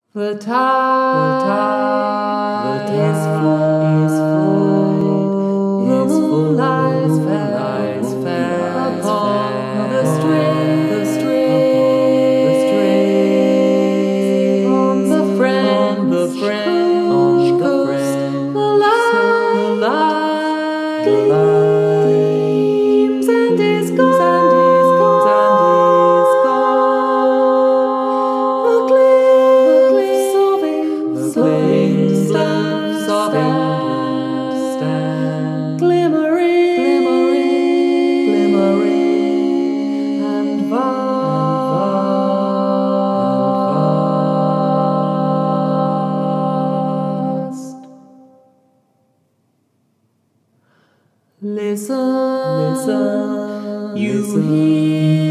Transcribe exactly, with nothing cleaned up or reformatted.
The tide, the tide is full, is full, the moon lies fair, fair upon the stream, the stream, on the French, the French coast, the light, the light gleams and is gone, and is gone, the cliffs sobbing, sobbing, stand, sobbing, stand, glimmering, glimmering, glimmering, and vast. Listen, listen, you hear